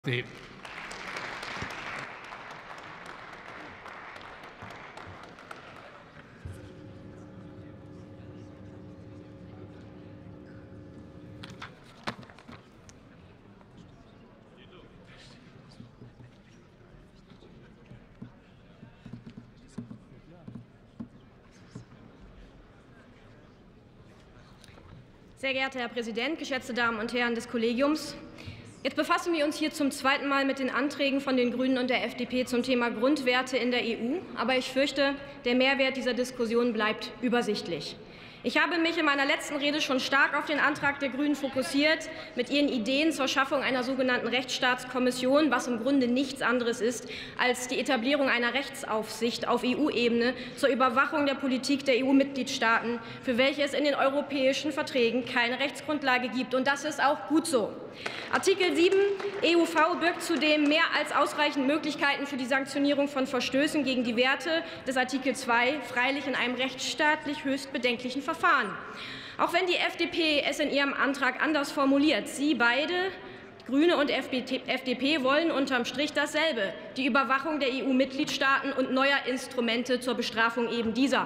Nee. Sehr geehrter Herr Präsident, geschätzte Damen und Herren des Kollegiums! Jetzt befassen wir uns hier zum zweiten Mal mit den Anträgen von den Grünen und der FDP zum Thema Grundwerte in der EU. Aber ich fürchte, der Mehrwert dieser Diskussion bleibt übersichtlich. Ich habe mich in meiner letzten Rede schon stark auf den Antrag der Grünen fokussiert, mit ihren Ideen zur Schaffung einer sogenannten Rechtsstaatskommission, was im Grunde nichts anderes ist als die Etablierung einer Rechtsaufsicht auf EU-Ebene zur Überwachung der Politik der EU-Mitgliedstaaten, für welche es in den europäischen Verträgen keine Rechtsgrundlage gibt. Und das ist auch gut so. Artikel 7 EUV birgt zudem mehr als ausreichend Möglichkeiten für die Sanktionierung von Verstößen gegen die Werte des Artikel 2, freilich in einem rechtsstaatlich höchst bedenklichen Verfahren. Auch wenn die FDP es in ihrem Antrag anders formuliert, Sie beide, Grüne und FDP, wollen unterm Strich dasselbe, die Überwachung der EU-Mitgliedstaaten und neuer Instrumente zur Bestrafung eben dieser.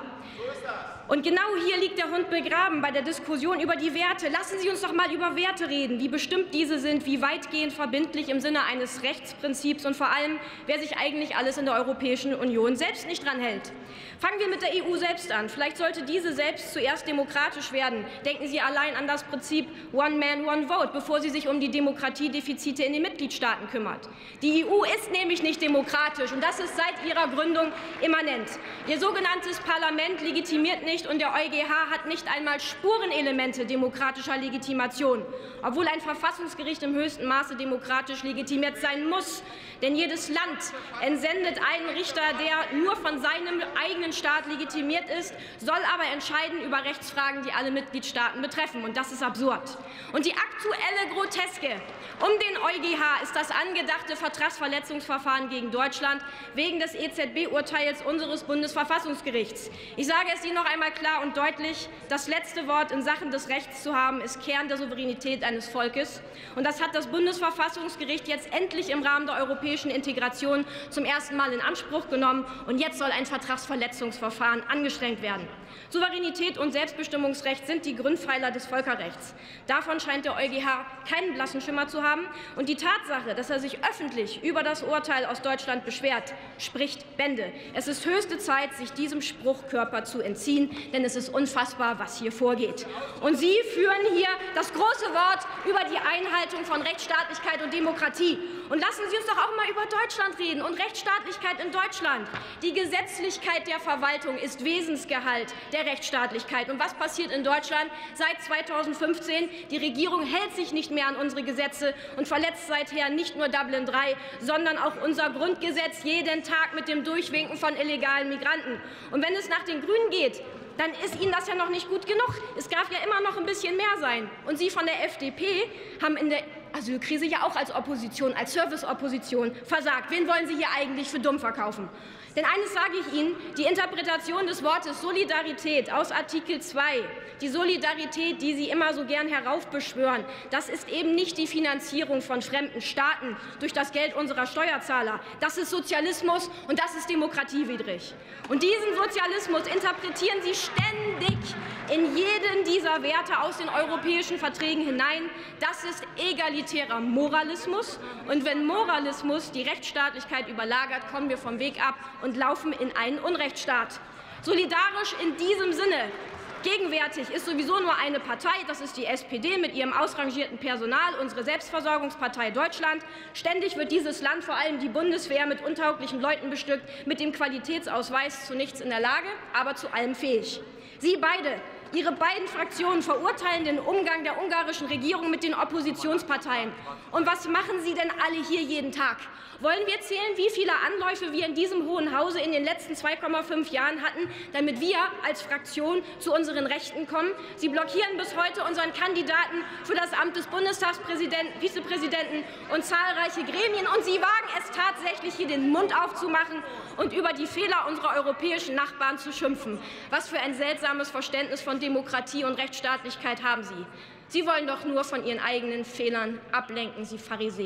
Und genau hier liegt der Hund begraben bei der Diskussion über die Werte. Lassen Sie uns doch mal über Werte reden, wie bestimmt diese sind, wie weitgehend verbindlich im Sinne eines Rechtsprinzips und vor allem, wer sich eigentlich alles in der Europäischen Union selbst nicht dran hält. Fangen wir mit der EU selbst an. Vielleicht sollte diese selbst zuerst demokratisch werden. Denken Sie allein an das Prinzip One Man, One Vote, bevor Sie sich um die Demokratiedefizite in den Mitgliedstaaten kümmert. Die EU ist nämlich nicht demokratisch, und das ist seit ihrer Gründung immanent. Ihr sogenanntes Parlament legitimiert nicht, und der EuGH hat nicht einmal Spurenelemente demokratischer Legitimation, obwohl ein Verfassungsgericht im höchsten Maße demokratisch legitimiert sein muss. Denn jedes Land entsendet einen Richter, der nur von seinem eigenen Staat legitimiert ist, soll aber entscheiden über Rechtsfragen, die alle Mitgliedstaaten betreffen. Und das ist absurd. Und die aktuelle Groteske um den EuGH ist das angedachte Vertragsverletzungsverfahren gegen Deutschland wegen des EZB-Urteils unseres Bundesverfassungsgerichts. Ich sage es Ihnen noch einmal klar und deutlich: Das letzte Wort in Sachen des Rechts zu haben, ist Kern der Souveränität eines Volkes. Und das hat das Bundesverfassungsgericht jetzt endlich im Rahmen der europäischen Integration zum ersten Mal in Anspruch genommen. Und jetzt soll ein Vertragsverletzungsverfahren angestrengt werden. Souveränität und Selbstbestimmungsrecht sind die Grundpfeiler des Völkerrechts. Davon scheint der EuGH keinen blassen Schimmer zu haben. Und die Tatsache, dass er sich öffentlich über das Urteil aus Deutschland beschwert, spricht Bände. Es ist höchste Zeit, sich diesem Spruchkörper zu entziehen, denn es ist unfassbar, was hier vorgeht. Und Sie führen hier das große Wort über die Einhaltung von Rechtsstaatlichkeit und Demokratie. Und lassen Sie uns doch auch mal über Deutschland reden und Rechtsstaatlichkeit in Deutschland. Die Gesetzlichkeit der Verwaltung ist Wesensgehalt der Rechtsstaatlichkeit. Und was passiert in Deutschland seit 2015? Die Regierung hält sich nicht mehr an unsere Gesetze und verletzt seither nicht nur Dublin III, sondern auch unser Grundgesetz jeden Tag mit dem Durchwinken von illegalen Migranten. Und wenn es nach den Grünen geht, dann ist Ihnen das ja noch nicht gut genug. Es darf ja immer noch ein bisschen mehr sein. Und Sie von der FDP haben in der Asylkrise ja auch als Opposition, als Serviceopposition versagt. Wen wollen Sie hier eigentlich für dumm verkaufen? Denn eines sage ich Ihnen: Die Interpretation des Wortes Solidarität aus Artikel 2, die Solidarität, die Sie immer so gern heraufbeschwören, das ist eben nicht die Finanzierung von fremden Staaten durch das Geld unserer Steuerzahler. Das ist Sozialismus, und das ist demokratiewidrig. Und diesen Sozialismus interpretieren Sie ständig in jeden dieser Werte aus den europäischen Verträgen hinein. Das ist egalitärer Moralismus. Und wenn Moralismus die Rechtsstaatlichkeit überlagert, kommen wir vom Weg ab und laufen in einen Unrechtsstaat. Solidarisch in diesem Sinne. Gegenwärtig ist sowieso nur eine Partei, das ist die SPD mit ihrem ausrangierten Personal, unsere Selbstversorgungspartei Deutschland. Ständig wird dieses Land, vor allem die Bundeswehr, mit untauglichen Leuten bestückt, mit dem Qualitätsausweis zu nichts in der Lage, aber zu allem fähig. Sie beide, Ihre beiden Fraktionen verurteilen den Umgang der ungarischen Regierung mit den Oppositionsparteien. Und was machen Sie denn alle hier jeden Tag? Wollen wir zählen, wie viele Anläufe wir in diesem Hohen Hause in den letzten 2,5 Jahren hatten, damit wir als Fraktion zu unseren Rechten kommen? Sie blockieren bis heute unseren Kandidaten für das Amt des Bundestagspräsidenten, Vizepräsidenten und zahlreiche Gremien. Und Sie wagen es tatsächlich, hier den Mund aufzumachen und über die Fehler unserer europäischen Nachbarn zu schimpfen. Was für ein seltsames Verständnis von Demokratie und Rechtsstaatlichkeit haben Sie? Sie wollen doch nur von Ihren eigenen Fehlern ablenken, Sie Pharisäer.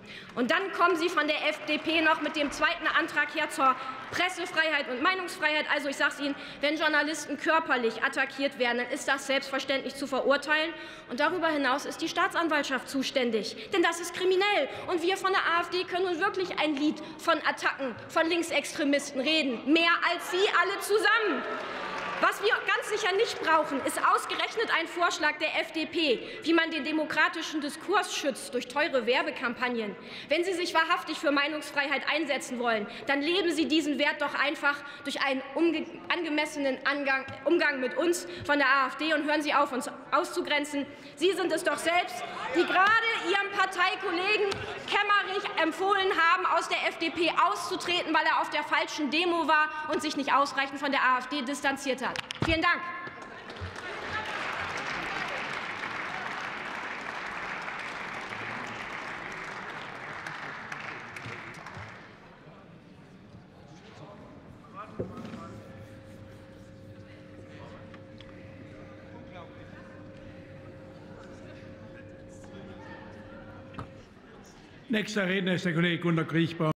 Und dann kommen Sie von der FDP noch mit dem zweiten Antrag her zur Pressefreiheit und Meinungsfreiheit. Also ich sage es Ihnen, wenn Journalisten körperlich attackiert werden, dann ist das selbstverständlich zu verurteilen. Und darüber hinaus ist die Staatsanwaltschaft zuständig. Denn das ist kriminell. Und wir von der AfD können nun wirklich ein Lied von Attacken von Linksextremisten reden. Mehr als Sie alle zusammen. Was wir ganz sicher nicht brauchen, ist ausgerechnet ein Vorschlag der FDP, wie man den demokratischen Diskurs schützt durch teure Werbekampagnen. Wenn Sie sich wahrhaftig für Meinungsfreiheit einsetzen wollen, dann leben Sie diesen Wert doch einfach durch einen angemessenen Umgang mit uns von der AfD und hören Sie auf, uns auszugrenzen. Sie sind es doch selbst, die gerade Ihrem Parteikollegen Kemmerich empfohlen haben, aus der FDP auszutreten, weil er auf der falschen Demo war und sich nicht ausreichend von der AfD distanziert hat. Vielen Dank. Nächster Redner ist der Kollege Gunter Kriechbaum.